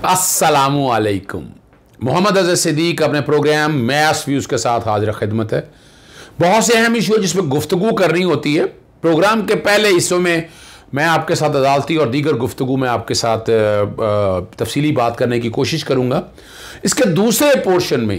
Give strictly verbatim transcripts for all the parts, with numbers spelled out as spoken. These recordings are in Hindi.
अस्सलामु अलैकुम। मोहम्मद अज़हर सिद्दीक अपने प्रोग्राम मैस व्यूज़ के साथ हाजिर खिदमत है। बहुत से अहम इशू जिसमें गुफ्तगू करनी होती है। प्रोग्राम के पहले हिस्सों में मैं आपके साथ अदालती और दीगर गुफ्तगू में आपके साथ तफसीली बात करने की कोशिश करूँगा। इसके दूसरे पोर्शन में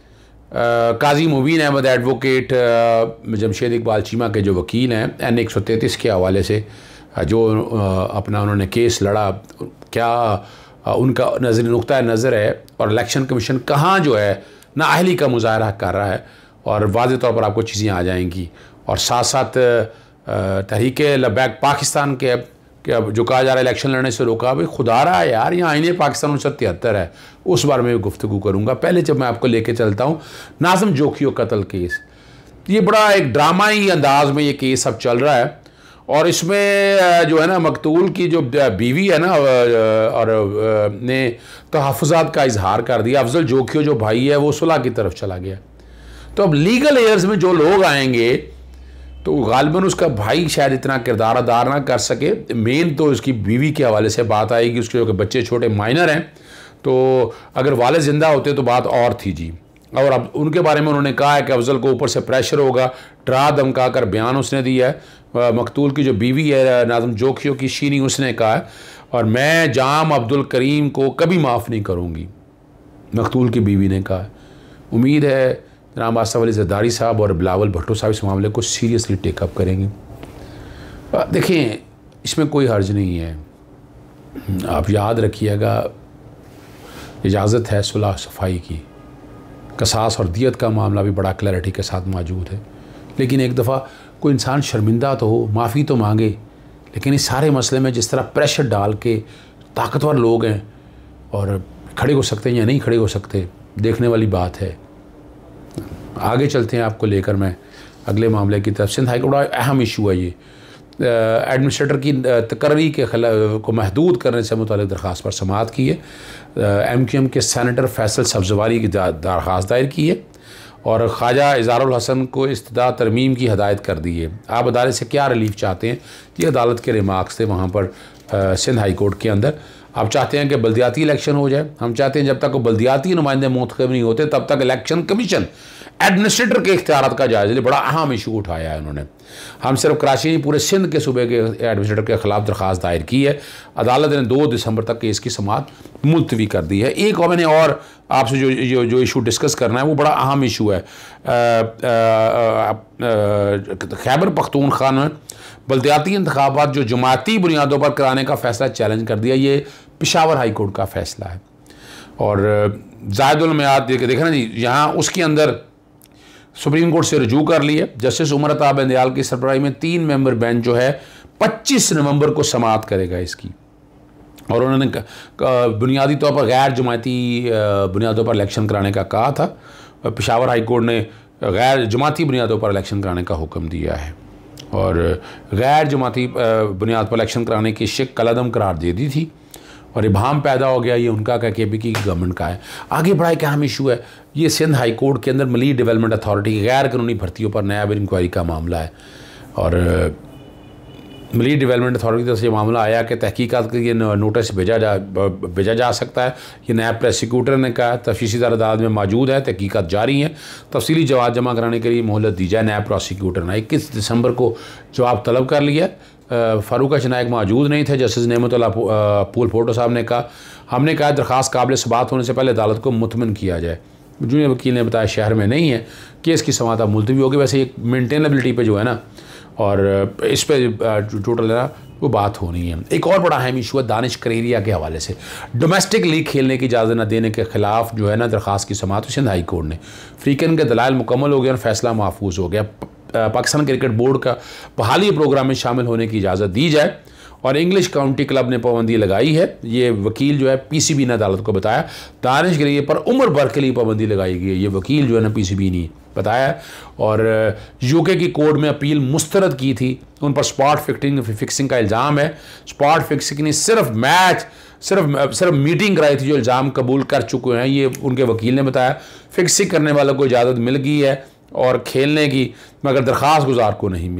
काजी मुबीन अहमद एडवोकेट जमशेद इकबाल चीमा के जो वकील हैं एन एक सौ तैंतीस के हवाले से जो अपना उन्होंने केस लड़ा, क्या उनका नज़र नुक्ता नज़र है और इलेक्शन कमीशन कहाँ जो है नाअहली का मुजाहरा कर रहा है, और वाज़ेह तौर पर आपको चीज़ें आ जाएंगी। और साथ साथ तहरीक लबैक पाकिस्तान के जो कहा जा रहा है इलेक्शन लड़ने से रोका, भाई खुदा रहा है यार, यहाँ आईने पाकिस्तान उन्नीस सौ तिहत्तर है, उस बारे में गुफ्तगू करूँगा। पहले जब मैं आपको लेके चलता हूँ नाज़िम जोखियो कत्ल केस, ये बड़ा एक ड्रामाई अंदाज में ये केस अब चल रहा है। और इसमें जो है ना मकतूल की जो बीवी है ना और ने तहफ़्फ़ुज़ात का इजहार कर दिया। अफजल जोखियो जो भाई है वो सुलह की तरफ चला गया। तो अब लीगल एयर्स में जो लोग आएंगे तो गालिबन उसका भाई शायद इतना किरदार अदा ना कर सके। मेन तो उसकी बीवी के हवाले से बात आएगी, उसके जो बच्चे छोटे माइनर हैं, तो अगर वाले ज़िंदा होते तो बात और थी जी। और अब उनके बारे में उन्होंने कहा है कि अफजल को ऊपर से प्रेशर होगा, डरा धमका कर बयान उसने दिया है। मकतूल की जो बीवी है नाज़िम जोखियो की शीनी, उसने कहा है और मैं जाम अब्दुल करीम को कभी माफ़ नहीं करूँगी, मकतूल की बीवी ने कहा। उम्मीद है जनाब आसफ अली ज़रदारी साहब और बिलावल भुट्टो साहब इस मामले को सीरियसली टेकअप करेंगे। देखें, इसमें कोई हर्ज नहीं है। आप याद रखिएगा, इजाज़त है सुलह सफाई की, कसास और दियत का मामला भी बड़ा क्लैरिटी के साथ मौजूद है। लेकिन एक दफ़ा कोई इंसान शर्मिंदा तो हो, माफ़ी तो मांगे, लेकिन इस सारे मसले में जिस तरह प्रेशर डाल के ताकतवर लोग हैं और खड़े हो सकते हैं या नहीं खड़े हो सकते, देखने वाली बात है। आगे चलते हैं, आपको लेकर मैं अगले मामले की तरफ। सिंध हाई कोर्ट बड़ा अहम इशू है ये, एडमिनिस्ट्रेटर की तकर्री के खिलाफ को महदूद करने से मुताल्लिक़ दरख्वास्त पर समाअत की है। एम क्यू एम के सैनेटर फैसल सब्ज़वारी की दरख्वास्त दायर की है और ख्वाजा इज़ारुल हसन को इस्तदा तरमीम की हदायत कर दी है। आप अदालत से क्या रिलीफ चाहते हैं, ये अदालत के रिमार्क्स थे वहाँ पर सिंध हाई कोर्ट के अंदर। आप चाहते हैं कि बल्दियाती इलेक्शन हो जाए, हम चाहते हैं जब तक वो बल्दियाती नुमाइंदे मुंतखब नहीं होते तब तक इलेक्शन कमीशन एडमिनिस्ट्रेटर के इख्तियारात का जायज़ा ले। बड़ा अहम इशू उठाया है उन्होंने। हम सिर्फ कराची नहीं, पूरे सिंध के सूबे के एडमिनिस्ट्रेटर के खिलाफ दरख्वास्त दायर की है। अदालत ने दो दिसंबर तक केस की समाअत मुलतवी कर दी है। एक और मैंने और आपसे जो जो जो इशू डिस्कस करना है वो बड़ा अहम इशू है। खैबर पख्तूनख्वा में बल्दियाती इंतखाबात जो जमाती बुनियादों पर कराने का फ़ैसला चैलेंज कर दिया। ये पेशावर हाई कोर्ट का फ़ैसला है और ज़ायदुल मियाद देखा ना जी, यहाँ उसके अंदर सुप्रीम कोर्ट से रजू कर ली है। जस्टिस उमर अता बंदयाल की सरबराही में तीन मेंबर बेंच जो है पच्चीस नवंबर को समाअत करेगा इसकी। और उन्होंने बुनियादी तौर पर गैर जमाती बुनियादों पर इलेक्शन कराने का कहा था। पेशावर हाई कोर्ट ने गैर जमाती बुनियादों पर इलेक्शन कराने का हुक्म दिया है और गैर जमाती बुनियाद पर इलेक्शन कराने की शिक कलअदम करार दे दी थी और इबाहम पैदा हो गया ये उनका का के पी की गवर्नमेंट का है। आगे बड़ा एक अहम इशू है, ये सिंध हाई कोर्ट के अंदर मलीह डेवलपमेंट अथॉरिटी की गैर कानूनी भर्तियों पर नया इंक्वायरी का मामला है। और मलीह डेवलपमेंट अथॉरिटी की तरफ से मामला आया कि तहकीकात के लिए नोटिस भेजा जा भेजा जा सकता है। ये नायब प्रोसिक्यूटर ने कहा तफ्तीशी अदालत में मौजूद है, तहकीकात जारी हैं, तफसीली जवाब जमा कराने के लिए मोहलत दी जाए। नायब प्रोसिक्यूटर ने इक्कीस दिसंबर को जवाब तलब कर लिया। फ़ारूक नायक मौजूद नहीं थे। जस्टिस नेमतुल्लाह पूल फोटो साहब ने कहा हमने कहा दरख्वास्त काबिल सबात होने से पहले अदालत को मुतमिन किया जाए। जूनियर वकील ने बताया शहर में नहीं है, केस की समाअत मुलतवी होगी। वैसे एक मेंटेनेबिलिटी पे जो है ना और इस पर टोटल है वो बात होनी है। एक और बड़ा अहम इशू है दानिश करेरिया के हवाले से, डोमेस्टिक लीग खेलने की इजाज़त न देने के खिलाफ जो है ना दरख्वास्त की समाअत सिंध हाई कोर्ट ने। फ्रीकन के दलाइल मुकम्मल हो गए और फैसला महफूज हो गया। पाकिस्तान क्रिकेट बोर्ड का बहाली प्रोग्राम में शामिल होने की इजाज़त दी जाए और इंग्लिश काउंटी क्लब ने पाबंदी लगाई है। ये वकील जो है पीसीबी ने अदालत को बताया। दानिश करेरिया पर उम्र भर के लिए पाबंदी लगाई गई है, ये वकील जो है ना पीसीबी ने बताया। और यूके की कोर्ट में अपील मुस्तरद की थी, उन पर स्पॉट फिक्सिंग फिक्सिंग का इल्ज़ाम है। स्पॉट फिक्सिंग ने सिर्फ मैच सिर्फ सिर्फ मीटिंग कराई थी जो इल्ज़ाम कबूल कर चुके हैं, ये उनके वकील ने बताया। फिक्सिंग करने वालों को इजाज़त मिल गई है और खेलने की, मगर दरख्वास्त गुजार को नहीं मिली।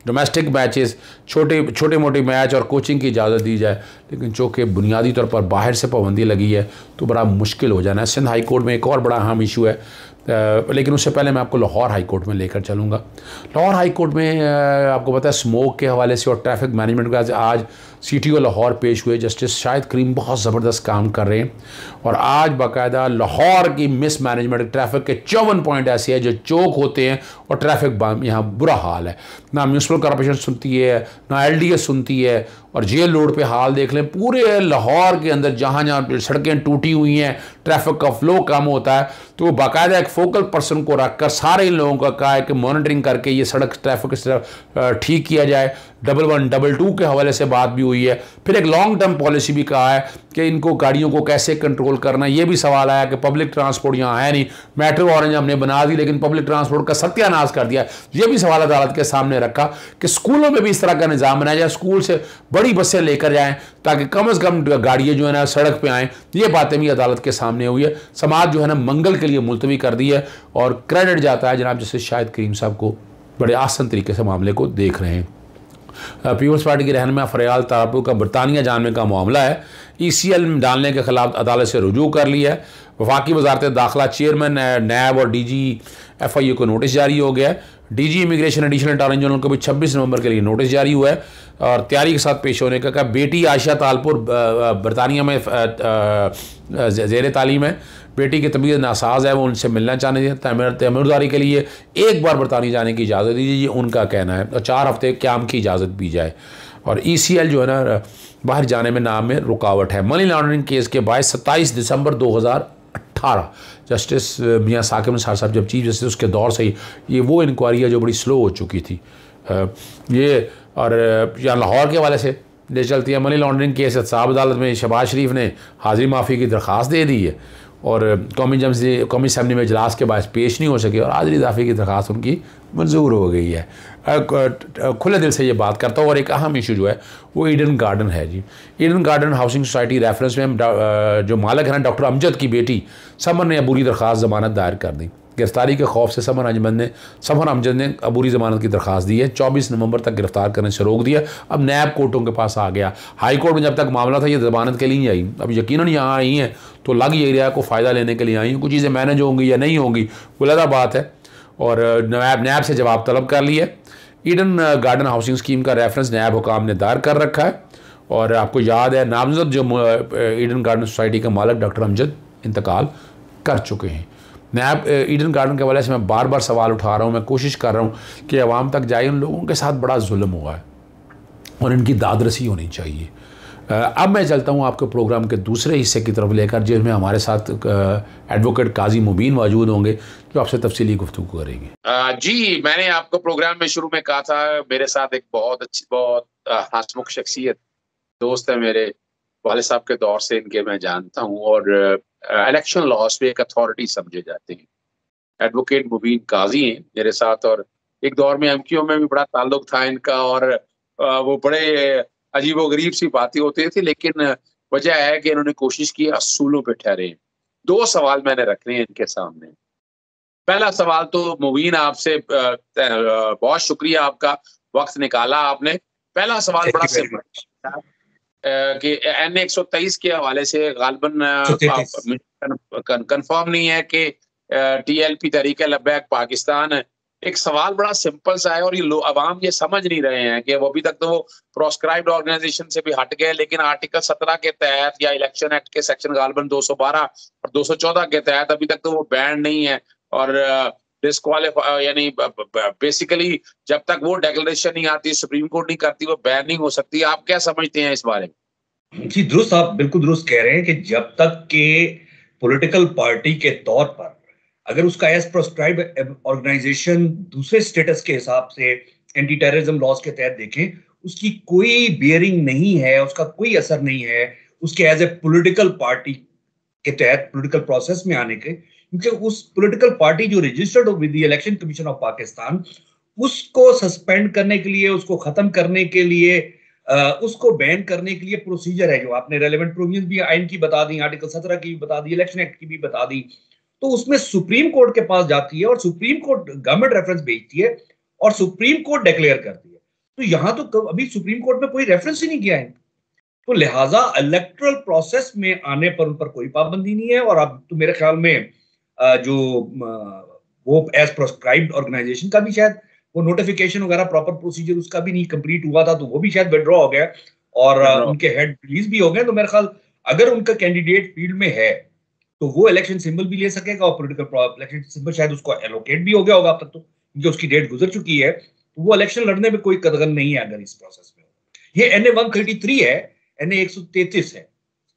डोमेस्टिक मैचेस, छोटे छोटे मोटे मैच और कोचिंग की इजाज़त दी जाए, लेकिन चूँकि बुनियादी तौर पर बाहर से पाबंदी लगी है तो बड़ा मुश्किल हो जाना है। सिंध हाई कोर्ट में एक और बड़ा अहम इशू है, आ, लेकिन उससे पहले मैं आपको लाहौर हाई कोर्ट में लेकर चलूँगा। लाहौर हाई कोर्ट में आ, आपको पता है स्मोक के हवाले से और ट्रैफिक मैनेजमेंट का आज सी टी ओ लाहौर पेश हुए। जस्टिस शाहिद करीम बहुत ज़बरदस्त काम कर रहे हैं और आज बाकायदा लाहौर की मिस मैनेजमेंट, ट्रैफिक के चौवन पॉइंट ऐसे हैं जो चौक होते हैं और ट्रैफिक यहाँ बुरा हाल है। ना म्यूनसिपल कॉर्पोरेशन सुनती है, ना एल डी ए सुनती है, और जेल रोड पे हाल देख लें, पूरे लाहौर के अंदर जहाँ जहाँ सड़कें टूटी हुई हैं, ट्रैफिक का फ्लो कम होता है, तो बाकायदा एक फोकल पर्सन को रखकर सारे इन लोगों का कहा है कि मॉनिटरिंग करके ये सड़क ट्रैफिक इस तरह ठीक किया जाए। डबल वन डबल टू के हवाले से बात भी हुई है। फिर एक लॉन्ग टर्म पॉलिसी भी कहा है कि इनको गाड़ियों को कैसे कंट्रोल करना। ये भी सवाल आया कि पब्लिक ट्रांसपोर्ट यहाँ है नहीं, मेट्रो ऑरेंज हमने बना दी लेकिन पब्लिक ट्रांसपोर्ट का सत्यानाश कर दिया। ये भी सवाल अदालत के सामने रखा कि स्कूलों में भी इस तरह का निज़ाम बनाया जाए, स्कूल से बड़ी बसें लेकर जाएं ताकि कम अज़ कम गाड़ियाँ जो है ना सड़क पर आएँ। ये बातें भी अदालत के सामने हुई है। समाज जो है ना मंगल के लिए मुलतवी कर दी है और क्रेडिट जाता है जनाब जस्टिस शाहिद करीम साहब को, बड़े आसान तरीके से मामले को देख रहे हैं। पीपल्स पार्टी के रहनुमा फरियाल तारपुर का बरतानिया जाने का मामला है, ई सी एल में डालने के खिलाफ अदालत से रुजू कर लिया है। वफाकी वजारत दाखिला चेयरमैन नैब और डी जी एफ आई ए को नोटिस जारी हो गया है। D G immigration additional attorney general को भी छब्बीस नवंबर के लिए नोटिस जारी हुआ है और तैयारी के साथ पेश होने का कहा। बेटी आयशा तालपुर बरतानिया में ज़ेर तालीम है, बेटी की तबीयत नासाज है, वो उनसे मिलना चाहते हैं, तैमूरदारी के लिए एक बार बरतानिया जाने की इजाज़त दीजिए, ये उनका कहना है, और चार हफ्ते क्याम की इजाज़त दी जाए। और ई सी एल जो है ना बाहर जाने में नाम में रुकावट है। मनी लॉन्ड्रिंग केस के बाईस सत्ताईस दिसंबर दो हज़ार अट्ठारह जस्टिस मियाँ साकिब निसार साहब जब चीफ जस्टिस उसके दौर से ही ये वो इंक्वायरी है जो बड़ी स्लो हो चुकी थी। ये और यहाँ लाहौर के हवाले से ले चलती है। मनी लॉन्ड्रिंग केस साहब अदालत में शहबाज शरीफ ने हाजिरी माफ़ी की दरख्वास्त दे दी है और कौमी जमसी कौमी असम्बली में इजलास के बाद पेश नहीं हो सके और हाजिरी इजाफे की दरख्वास्त उनकी मंजूर हो गई है। खुले दिल से ये बात करता हूँ। और एक अहम इशू जो है वो ईडन गार्डन है जी। Eden Garden housing society reference में जो मालिक है ना डॉक्टर अमजद की बेटी समर ने अबूरी दरख्वास्त ज़मानत दायर कर दी। गिरफ्तारी के खौफ से समर अजमद ने समर अमजद ने अबूरी ज़मानत की दरख्वास्त दी है। चौबीस नवंबर तक गिरफ्तार करने से रोक दिया। अब नैब कोर्टों के पास आ गया। हाई कोर्ट में जब तक मामला था ये ज़मानत के लिए ही आई, अब यकीनन यहाँ आई हैं तो लग एरिया को फ़ायदा लेने के लिए आई हैं। कुछ चीज़ें मैनेज होंगी या नहीं होंगी वो अलग बात है। और नैब नैब से जवाब तलब कर लिया। ईडन गार्डन हाउसिंग स्कीम का रेफरेंस नैब हुकाम ने दायर कर रखा है और आपको याद है नामजद जो ईडन गार्डन सोसाइटी के मालिक डॉक्टर अमजद इंतकाल कर चुके हैं। नैब ईडन गार्डन के हवाले से मैं बार बार सवाल उठा रहा हूँ, मैं कोशिश कर रहा हूँ कि आवाम तक जाए। उन लोगों के साथ बड़ा जुल्म हुआ है और इनकी दादरसी होनी चाहिए। अब मैं चलता हूँ आपके प्रोग्राम के दूसरे हिस्से की तरफ लेकर, जिसमें हमारे साथ एडवोकेट काजी मुबीन मौजूद होंगे जो आपसे तफसीली गुफ्तगू करेंगे। जी, मैंने आपको प्रोग्राम में शुरू में कहा था मेरे साथ एक बहुत अच्छी बहुत हंसमुख शख्सियत दोस्त है मेरे वाले साहब के दौर से इनके मैं जानता हूँ और इलेक्शन लॉस पे एक अथॉरिटी समझे जाते हैं। एडवोकेट मुबीन काजी हैं मेरे साथ और एक दौर में एम क्यू में भी बड़ा ताल्लुक था इनका और वो बड़े अजीबो गरीब सी बातें होती थी, लेकिन वजह है कि इन्होंने कोशिश की असूलों पे ठहरे। दो सवाल मैंने रखने हैं इनके सामने। पहला सवाल तो मुबीन आपसे बहुत शुक्रिया, आपका वक्त निकाला आपने। पहला सवाल बड़ा सिंपल कि एन एक सौ तेईस के हवाले से गालबन कंफर्म नहीं है कि T L P Tehreek Labbaik Pakistan, एक सवाल बड़ा सिंपल सा है और ये लोग अवाम ये समझ नहीं रहे हैं कि वो अभी तक तो वो प्रोस्क्राइब्ड ऑर्गेनाइजेशन से भी हट गए, लेकिन आर्टिकल सत्रह के तहत या इलेक्शन एक्ट के सेक्शन गालबन दो सौ बारह और दो सौ चौदह के तहत अभी तक तो वो बैन नहीं है और डिस्क्वालीफाई यानी बेसिकली जब तक वो डिक्लेरेशन नहीं आती, सुप्रीम कोर्ट नहीं करती, वो बैन नहीं हो सकती। आप क्या समझते हैं इस बारे में? जी दुरुस्त, आप बिल्कुल दुरुस्त कह रहे हैं कि जब तक के पॉलिटिकल पार्टी के तौर पर अगर उसका एज प्रोस्क्राइब्ड ऑर्गेनाइजेशन दूसरे स्टेटस के हिसाब से एंटी टेररिज्म लॉज के तहत देखें, उसकी कोई बियरिंग नहीं है, उसका कोई असर नहीं है उसके एज ए पॉलिटिकल पार्टी के तहत पॉलिटिकल प्रोसेस में आने के, क्योंकि उस पॉलिटिकल पार्टी जो registered with the election commission of Pakistan, उसको सस्पेंड करने के लिए, उसको खत्म करने के लिए, आ, उसको बैन करने के लिए प्रोसीजर है जो आपने रेलेवेंट प्रोविजन भी आइन की बता दी, आर्टिकल सत्रह की भी बता दी, इलेक्शन एक्ट की भी बता दी, तो उसमें सुप्रीम कोर्ट के पास जाती है और सुप्रीम कोर्ट गवर्नमेंट रेफरेंस भेजती है और सुप्रीम कोर्ट डिक्लेयर करती है। तो यहाँ तो अभी सुप्रीम कोर्ट में कोई रेफरेंस ही नहीं किया है। तो लिहाजा इलेक्टोरल प्रोसेस में आने पर उन पर कोई पाबंदी नहीं है। और अब तो मेरे ख्याल में जो वो एज प्रोस्क्राइब्ड ऑर्गेनाइजेशन का भी शायद वो नोटिफिकेशन वगैरह प्रॉपर प्रोसीजर उसका भी नहीं कंप्लीट हुआ था, तो वो भी शायद विड्रॉ हो गया और उनके हेड रिलीज भी हो गए। तो मेरे ख्याल अगर उनका कैंडिडेट फील्ड में है तो वो इलेक्शन सिंबल भी ले सकेगा और पोलिटिकल इलेक्शन सिंबल शायद उसको एलोकेट भी हो गया होगा अब तक, तो क्योंकि उसकी डेट गुजर चुकी है, तो वो इलेक्शन लड़ने में कोई कदगन नहीं है अगर इस प्रोसेस में। ये N A one thirty three है, एन ए एक सौ तैंतीस है।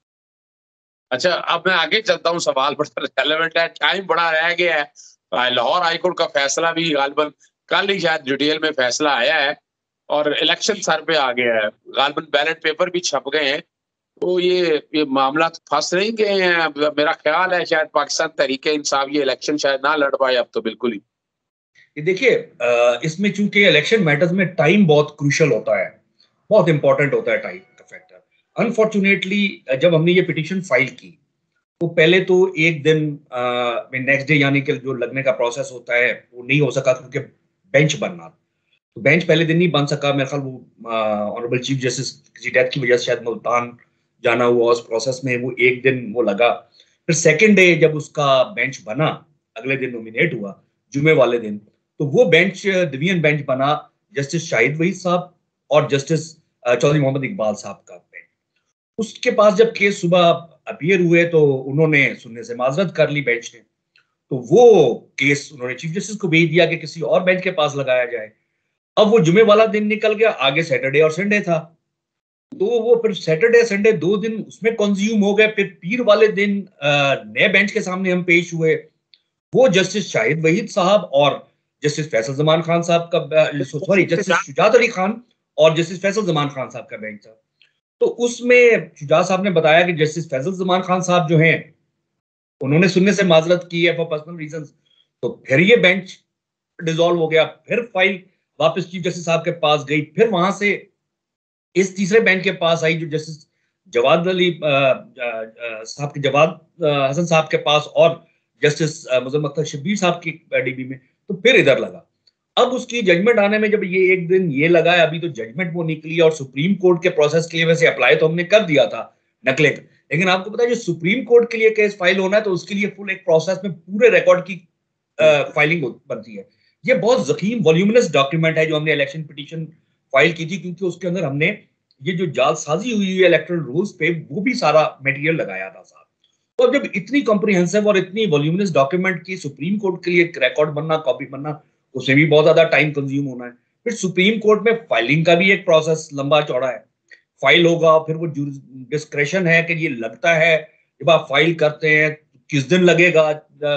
अच्छा, अब मैं आगे चलता हूँ, सवाल बड़ा रेलेवेंट है, टाइम बड़ा रह गया है। लाहौर हाईकोर्ट का फैसला भी गालिबन कल ही शायद डिटेल में फैसला आया है और इलेक्शन सर पे आ गया है, गालिबन बैलेट पेपर भी छप गए हैं। तो ये ये मामला तो फंस नहीं गए हैं। मेरा ख्याल है शायद पाकिस्तान तहरीक इंसाफ ये इलेक्शन शायद ना लड़ पाए अब तो बिल्कुल ही। ये देखिए, इसमें चूंकि इलेक्शन मैटर्स में टाइम बहुत क्रूशियल होता है, बहुत इंपॉर्टेंट होता है टाइम का फैक्टर। अनफॉर्चुनेटली जब हमने ये पिटीशन फाइल की तो पहले तो एक दिन में नेक्स्ट डे यानी कि जो लगने का प्रोसेस होता है वो नहीं हो सका क्योंकि बेंच बनना, तो बेंच पहले दिन नहीं बन सका। मेरे ख्याल वो ऑनरेबल चीफ जस्टिस किसी डेथ की वजह से शायद मुल्तान जाना हुआ, उस प्रोसेस में वो एक दिन वो लगा। फिर सेकेंड डे जब उसका बेंच बना, अगले दिन नॉमिनेट हुआ जुमे वाले दिन, तो वो बेंच डिवीजन बेंच बना जस्टिस शाहिद वहीद साहब और जस्टिस चौधरी मोहम्मद इकबाल साहब का बेंच। उसके पास जब केस सुबह अपीयर हुए तो उन्होंने सुनने से माजरत कर ली बेंच ने, तो वो केस उन्होंने चीफ जस्टिस को भेज दिया कि किसी और बेंच के पास लगाया जाए। अब वो जुमे वाला दिन निकल गया, आगे सैटरडे और संडे था, तो वो फिर सैटरडे संडे दो दिन उसमें कंज्यूम हो गए। फिर पीर वाले दिन नए बेंच के सामने हम पेश हुए, वो जस्टिस शाहिद वहीद साहब और जस्टिस फैसल जमान खान साहब का, सॉरी जस्टिस शुजात अली खान और जस्टिस फैसल जमान खान साहब का बेंच था। तो उसमें शुजात साहब ने बताया कि जस्टिस फैसल जमान खान साहब जो हैं उन्होंने सुनने से माजरत की है फॉर पर्सनल रीजंस। तो फिर ये बेंच डिसॉल्व हो गया, फिर फाइल वापस चीफ जस्टिस साहब के पास गई, फिर वहां से इस तीसरे बेंच के पास आई जो जस्टिस जवाद अली साहब के जवाद हसन साहब के पास और जस्टिस मुजम्मल अख्तर शब्बीर साहब की डीबी में, तो फिर इधर लगा। अब उसकी जजमेंट आने में जब ये एक दिन ये लगा है, अभी तो जजमेंट वो निकली और सुप्रीम कोर्ट के प्रोसेस के लिए वैसे अप्लाई तो हमने कर दिया था नकले, लेकिन आपको पता है जो सुप्रीम कोर्ट के लिए केस फाइल होना है तो उसके लिए फुल एक प्रोसेस में पूरे रिकॉर्ड की फाइलिंग बनती है। ये बहुत जखीम वॉल्यूमिनस डॉक्यूमेंट है जो हमने इलेक्शन पिटीशन फाइल की थी, क्योंकि उसके अंदर हमने ये जो जालसाजी हुई है इलेक्टोरल रूल्स पे वो भी सारा मटेरियल लगाया था साहब। तो अब जब इतनी कॉम्प्रिहेंसिव और इतनी वॉल्यूमिनस डॉक्यूमेंट की सुप्रीम कोर्ट के लिए एक रिकॉर्ड बनना, कॉपी बनना, उसमें भी बहुत ज्यादा टाइम कंज्यूम होना है। फिर सुप्रीम कोर्ट में फाइलिंग का भी एक प्रोसेस लंबा चौड़ा है, फाइल होगा, फिर वो डिस्क्रेशन है कि ये लगता है जब आप फाइल करते हैं किस दिन लगेगा,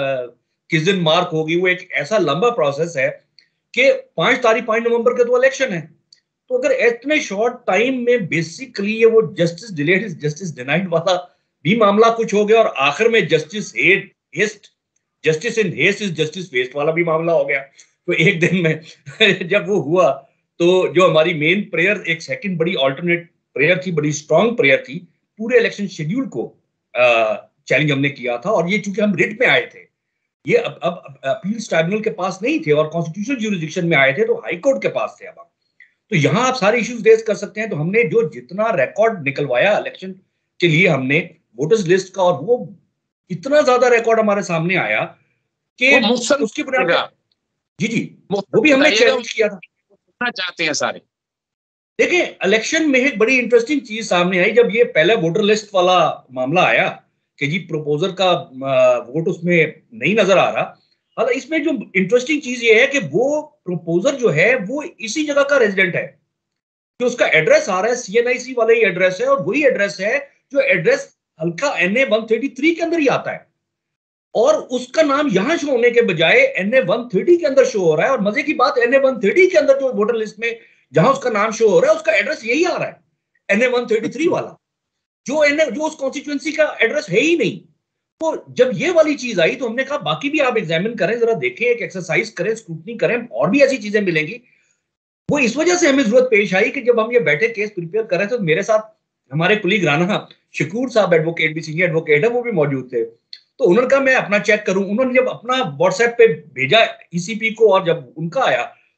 किस दिन मार्क होगी, वो एक ऐसा लंबा प्रोसेस है कि पांच तारीख पांच नवंबर के तो इलेक्शन है। तो अगर इतने शॉर्ट टाइम में बेसिकली ये वो justice delayed is justice denied वाला भी मामला कुछ हो गया और आखिर में justice haste justice in haste is justice waste वाला भी मामला हो गया। तो एक दिन में जब वो हुआ तो जो हमारी मेन प्रेयर, एक सेकंड बड़ी अल्टरनेट प्रेयर थी, बड़ी स्ट्रांग प्रेयर थी, पूरे इलेक्शन शेड्यूल को चैलेंज हमने किया था। और ये चूंकि हम रिट में आए थे, ये अब अब अपील्स ट्राइब्यूनल के पास नहीं थे और कॉन्स्टिट्यूशनल ज्यूरिसडिक्शन में आए थे, तो हाई कोर्ट के पास थे। अब तो यहाँ आप सारे इश्यूज रेज कर सकते हैं। तो हमने जो जितना रिकॉर्ड निकलवाया इलेक्शन के लिए हमने वोटर्स लिस्ट का, और वो इतना ज्यादा रिकॉर्ड हमारे सामने आया कि उसकी बुनियाद जी जी वो भी हमने चैलेंज किया था। चाहते हैं सारे देखिए, इलेक्शन में एक बड़ी इंटरेस्टिंग चीज सामने आई जब ये पहले वोटर लिस्ट वाला मामला आया कि जी प्रपोजर का वोट उसमें नहीं नजर आ रहा। हालांकि इसमें जो इंटरेस्टिंग चीज ये है कि वो प्रपोजर जो है वो इसी जगह का रेजिडेंट है, कि उसका एड्रेस आ रहा है सीएनआईसी वाला ही एड्रेस है, और वही एड्रेस है जो एड्रेस हल्का N A one thirty three के अंदर ही आता है, और उसका नाम यहां शो होने के बजाय एन ए वन थर्टी के अंदर शो हो रहा है। और मजे की बात, एन ए वन थर्टी के अंदर जो वोटर लिस्ट में जहां उसका नाम शो हो रहा है उसका एड्रेस यही आ रहा है, N A one thirty three वाला, जो एन जो उस कॉन्स्टिट्यूएंसी का एड्रेस है ही नहीं। तो जब ये वाली चीज आई तो हमने कहा बाकी भी आप एग्जामिन करें, जरा देखें, एक एक्सरसाइज करें, स्क्रूटनी करें, और भी ऐसी चीजें मिलेंगी। वो इस वजह से हमें जरूरत पेश आई कि जब हम ये बैठे केस प्रिपेयर कर रहे थे तो मेरे साथ हमारे कुलीग राना शकूर साहब एडवोकेट भी, सीनियर एडवोकेट है, वो भी मौजूद थे। तो उन्होंने कहा मैं अपना चेक करूं। उन्होंने जब अपना व्हाट्सएप पे भेजा ईसीपी को और जब उनका आया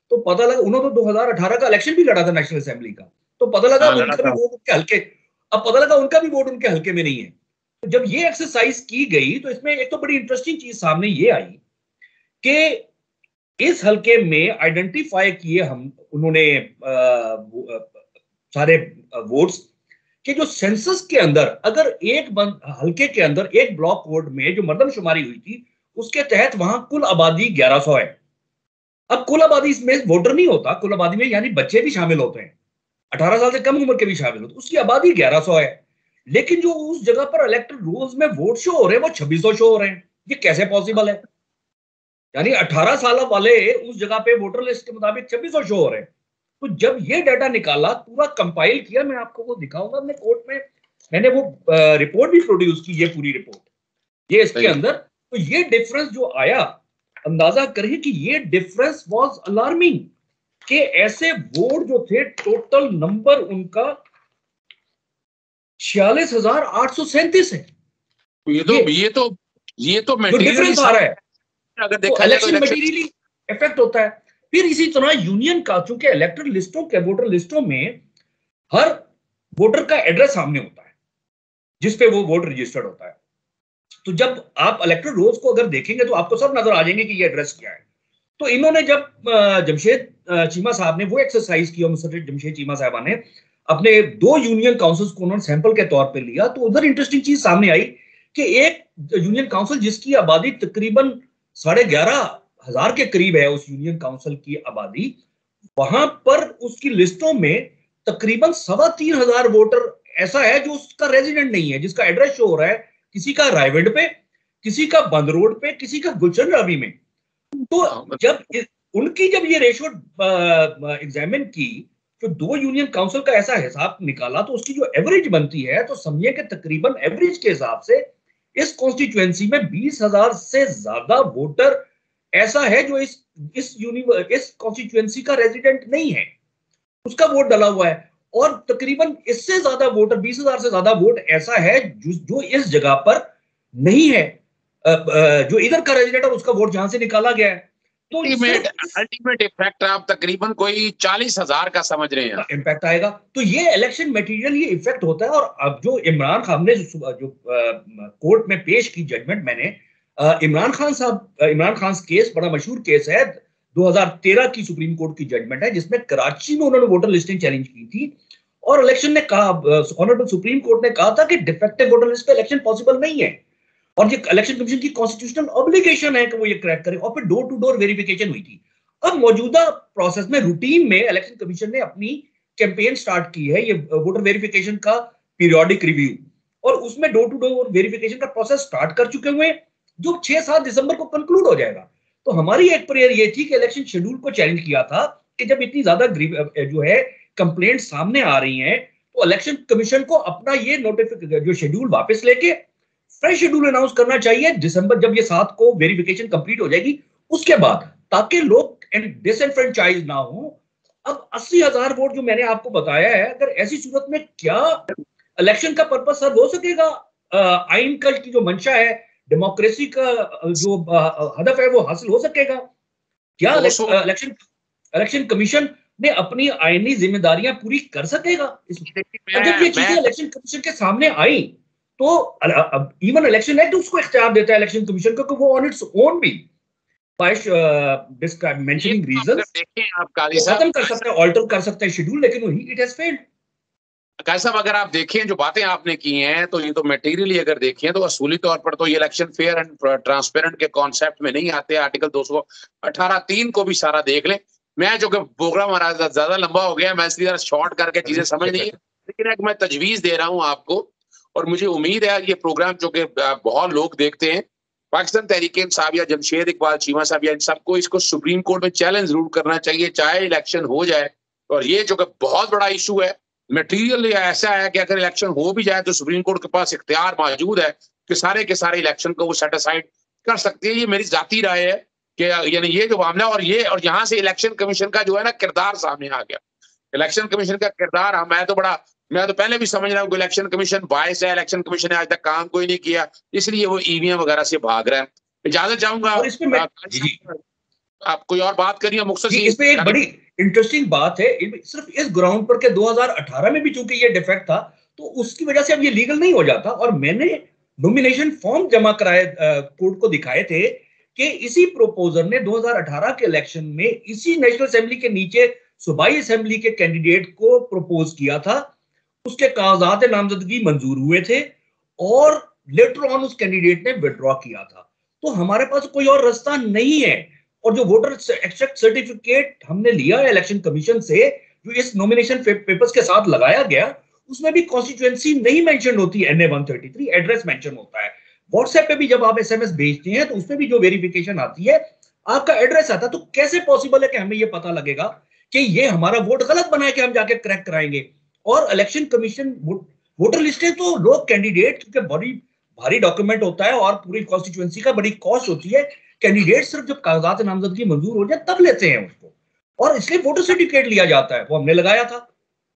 तो पता लगा उन्होंने तो दो हज़ार अठारह का इलेक्शन भी लड़ा था नेशनल असेंबली का, तो पता लगा हाँ, उनका भी वोट उनके हल्के, अब पता लगा उनका भी वोट उनके हल्के में नहीं है। तो जब ये एक्सरसाइज की गई तो इसमें एक तो बड़ी इंटरेस्टिंग चीज सामने ये आई कि इस हल्के में आइडेंटिफाई किए हम उन्होंने आ, आ, सारे वोट्स कि जो सेंसस के अंदर अगर एक हल्के के अंदर एक ब्लॉक कोड में जो मर्दमशुमारी हुई थी उसके तहत वहां कुल आबादी ग्यारह सौ है। अब कुल आबादी इसमें वोटर नहीं होता, कुल आबादी में यानी बच्चे भी शामिल होते हैं, अठारह साल से कम उम्र के भी शामिल होते हैं, उसकी आबादी ग्यारह सौ है, लेकिन जो उस जगह पर इलेक्टोरल रोल्स में वोट शो हो रहे हैं वो छब्बीस सौ शो हो रहे हैं। ये कैसे पॉसिबल है? यानी अठारह साल वाले उस जगह पे वोटर लिस्ट के मुताबिक छब्बीस सौ शो हो रहे हैं। तो जब ये डाटा निकाला, पूरा कंपाइल किया, मैं आपको वो दिखाऊंगा अपने कोर्ट में, मैंने वो रिपोर्ट भी प्रोड्यूस की, ये पूरी रिपोर्ट ये इसके अंदर, तो ये डिफरेंस जो आया, अंदाजा करिए कि ये डिफरेंस वाज अलार्मिंग कि ऐसे वोट जो थे टोटल नंबर उनका छियालीस हजार आठ सौ सैंतीस है। ये तो ये, ये तो ये तो डिफरेंस आ रहा है, अगर देखा तो इलेक्शन मटेरियली इफेक्ट होता है। फिर इसी तरह यूनियन का, चूंकि इलेक्टोरल लिस्टों के वोटर लिस्टों में हर वोटर का एड्रेस सामने होता है जिसपे वो वोट रजिस्टर्ड होता है, तो जब आप इलेक्टोरल रोल्स को अगर देखेंगे तो आपको सब नजर आ जाएंगे कि ये एड्रेस क्या है। तो इन्होंने जब जमशेद चीमा साहब ने वो एक्सरसाइज किया, मुसर्रिफ जमशेद चीमा साहबा ने अपने दो यूनियन काउंसिल्स को उन्होंने सैंपल के तौर पे लिया, तो उधर इंटरेस्टिंग चीज सामने आई कि एक यूनियन काउंसिल जिसकी आबादी तकरीबन साढ़े ग्यारह हजार के करीब है, उस यूनियन काउंसिल की आबादी, वहां पर उसकी लिस्टों में तकरीबन सवा तीन हजार वोटर ऐसा है जो उसका रेजिडेंट नहीं है, जिसका एड्रेस शो हो रहा है किसी का रायविंड पे, किसी का बंद रोड पे, किसी का गुलशन रवि में। तो जब उनकी जब ये रेशो एग्जामिन की, जो दो यूनियन काउंसिल का ऐसा हिसाब निकाला, तो उसकी जो एवरेज बनती है, तो समझिए कि तकरीबन एवरेज के हिसाब से इस कॉन्स्टिट्यूएंसी में बीस हजार से ज्यादा वोटर ऐसा है जो इस इस यूनिवर्स इस कॉन्स्टिट्यूएंसी का रेजिडेंट नहीं है, उसका वोट डाला हुआ है, और तकरीबन इससे ज्यादा वोटर, बीस हजार से ज्यादा वोट ऐसा है जो, जो इस जगह पर नहीं है, जो इधर का रेजिडेंट और उसका वोट जहां से निकाला गया है। तो अल्टीमेट इफेक्ट आप तकरीबन कोई चालीस हजार का समझ रहे हैं इम्पैक्ट आएगा। तो ये इलेक्शन मटेरियल ये इफेक्ट होता है। और अब जो इमरान खान ने जो, जो कोर्ट में पेश की जजमेंट, मैंने इमरान खान साहब इमरान खान केस बड़ा मशहूर केस है, दो हज़ार तेरह की सुप्रीम कोर्ट की जजमेंट है, जिसमें कराची में उन्होंने वोटर लिस्टिंग चैलेंज की थी, और इलेक्शन ने कहा, ऑनरेबल सुप्रीम कोर्ट ने कहा था कि डिफेक्टिव वोटर लिस्ट पे इलेक्शन पॉसिबल नहीं है, और ये इलेक्शन कमीशन की कॉन्स्टिट्यूशनल ऑब्लिगेशन है कि वो ये क्रैक करे। और फिर डोर टू डोर वेरिफिकेशन हुई थी। अब मौजूदा प्रोसेस में रूटीन में इलेक्शन कमीशन ने अपनी कैंपेन स्टार्ट की है, ये वोटर वेरिफिकेशन का पीरियोडिक रिव्यू, और उसमें डोर टू डोर वेरिफिकेशन का प्रोसेस स्टार्ट कर चुके हुए, जो छह सात दिसंबर को कंक्लूड हो जाएगा। तो हमारी एक प्रेयर ये थी कि इलेक्शन शेड्यूल को चैलेंज किया था कि जब इतनी ज्यादा जो है कंप्लेंट सामने आ रही हैं, तो इलेक्शन कमीशन को अपना ये नोटिफिकेशन जो शेड्यूल वापस लेके फ्रेश शेड्यूल अनाउंस करना चाहिए दिसंबर, जब ये सात को वेरिफिकेशन कंप्लीट हो जाएगी उसके बाद, ताकि लोग डिसएनफ्रेंचाइज ना हो। अब अस्सी हजार वोट जो मैंने आपको बताया है, अगर ऐसी सूरत में क्या इलेक्शन का पर्पस सर्व हो सकेगा? आइन का की जो मंशा है, डेमोक्रेसी का जो हदफ है, वो हासिल हो सकेगा क्या? इलेक्शन इलेक्शन कमीशन ने अपनी आईनी जिम्मेदारियां पूरी कर सकेगा? जब ये चीजें इलेक्शन कमीशन के सामने आई, तो इवन इलेक्शन एक्ट उसको इख्तियार देता है इलेक्शन कमीशन को कि वो ऑन इट्स ओन भी बाय मेंशनिंग रीजंस खत्म कर सकता है, ऑल्टर कर सकता है शेड्यूल, लेकिन वही इट हैज फेल्ड। काजी साहब, अगर आप देखें जो बातें आपने की हैं, तो ये तो मटेरियली अगर देखें तो असूली तौर पर तो ये इलेक्शन फेयर एंड ट्रांसपेरेंट के कॉन्सेप्ट में नहीं आते। आर्टिकल दो सौ अठारह तीन को भी सारा देख लें। मैं जो कि प्रोग्राम हमारा ज्यादा लंबा हो गया, मैं इसलिए शॉर्ट करके चीजें समझ नहीं है, लेकिन एक मैं तजवीज दे रहा हूँ आपको, और मुझे उम्मीद है ये प्रोग्राम जो कि बहुत लोग देखते हैं, पाकिस्तान तहरीक इंसाफ या जमशेद इकबाल चीमा साहब या इन सबको इसको सुप्रीम कोर्ट में चैलेंज जरूर करना चाहिए, चाहे इलेक्शन हो जाए। और ये जो कि बहुत बड़ा इशू है, मटीरियल ऐसा है कि अगर इलेक्शन हो भी जाए तो सुप्रीम कोर्ट के पास इख्तियार मौजूद है कि सारे के सारे इलेक्शन को वो सेट असाइड कर सकते हैं। ये मेरी जाती राय है कि यानी ये जो मामला, और ये और यहाँ से इलेक्शन कमीशन का जो है ना किरदार सामने आ गया। इलेक्शन कमीशन का किरदार, हम मैं तो बड़ा मैं तो पहले भी समझ रहा हूँ कि इलेक्शन कमीशन बायस है, इलेक्शन कमीशन ने आज तक काम कोई नहीं किया, इसलिए वो ईवीएम वगैरह से भाग रहा है। इजाजत चाहूंगा आप कोई और बात करिए मुख्तसर। इसमें एक बड़ी इंटरेस्टिंग बात है, सिर्फ इस ग्राउंड पर के दो हज़ार अठारह में भी चूंकि ये डिफेक्ट था तो उसकी वजह से अब ये लीगल नहीं हो जाता। और मैंने नॉमिनेशन फॉर्म जमा कराए, कोर्ट को दिखाए थे कि इसी प्रोपोजर ने दो हज़ार अठारह के इलेक्शन में इसी नेशनल असेंबली के नीचे सूबाई असेंबली के कैंडिडेट को प्रपोज किया था, उसके कागजात नामजदगी मंजूर हुए थे और लेटर ऑन उस कैंडिडेट ने विड्रॉ किया था। तो हमारे पास कोई और रास्ता नहीं है। और जो वोटर एक्सट्रैक्ट सर्टिफिकेट हमने लिया है इलेक्शन कमीशन से, जो इस नॉमिनेशन पेपर्स के साथ लगाया गया, उसमें भी कॉन्स्टिट्यूएंसी नहीं मेंशन होती, N A one thirty three address mention होता है। व्हाट्सएप पे भी जब आप एसएमएस भेजते हैं तो उसमें भी जो वेरिफिकेशन आती है आपका एड्रेस आता है। तो कैसे पॉसिबल है कि हमें यह पता लगेगा कि ये हमारा वोट गलत बना है कि हम जाके क्रैक कराएंगे। और इलेक्शन कमीशन वोटर लिस्टें तो लोग कैंडिडेट, क्योंकि बड़ी भारी डॉक्यूमेंट होता है और पूरी कॉन्स्टिट्यूएंसी का बड़ी कॉस्ट होती है, कैंडिडेट सिर्फ जब कागजात नामजदगी मंजूर हो जाए तब लेते हैं उसको, और इसलिए वोटर सर्टिफिकेट लिया जाता है, वो हमने लगाया था।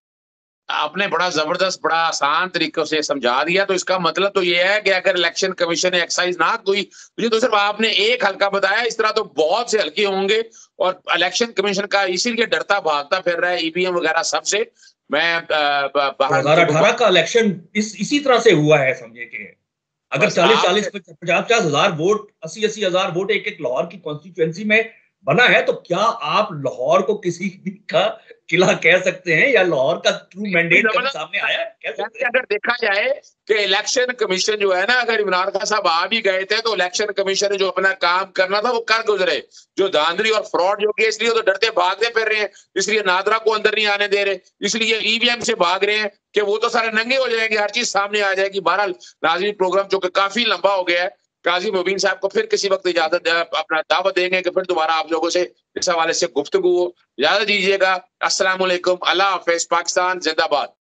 आपने बड़ा जबरदस्त, बड़ा आसान तरीकों से समझा दिया। तो इसका मतलब तो ये है कि अगर इलेक्शन कमीशन ने एक्सरसाइज ना कोई, मुझे तो सिर्फ आपने एक हल्का बताया, इस तरह तो बहुत से हल्के होंगे और इलेक्शन कमीशन का इसीलिए डरता भागता फिर रहा है ईवीएम वगैरह सबसे। मैं दो हज़ार अठारह का इलेक्शन इस इसी तरह से हुआ है, समझे कि अगर चालीस चालीस पचास पचास हजार वोट, अस्सी अस्सी हजार वोट एक एक लाहौर की कॉन्स्टिट्यूएंसी में बना है, तो क्या आप लाहौर को किसी भी का किला कह सकते हैं या लाहौर का ट्रू मैंडेट कभी सामने आया है? अगर देखा जाए कि इलेक्शन कमीशन जो है ना, अगर इमरान खान साहब आ भी गए थे तो इलेक्शन कमीशन ने जो अपना काम करना था वो कर गुजरे। जो धांधली और फ्रॉड जो किया, इसलिए तो डरते भागते फिर रहे हैं, इसलिए नादरा को अंदर नहीं आने दे रहे, इसलिए ईवीएम से भाग रहे हैं कि वो तो सारे नंगे हो जाएंगे, हर चीज सामने आ जाएगी। बहरहाल नाज़रीन, प्रोग्राम जो कि काफी लंबा हो गया है, काजी मुबीन साहब को फिर किसी वक्त इजाजत अपना दावत देंगे कि फिर दोबारा आप लोगों से इस हवाले से गुफ्तगू हो। इजाजत दीजिएगा। अस्सलाम वालेकुम, अल्लाह हाफिज, पाकिस्तान जिंदाबाद।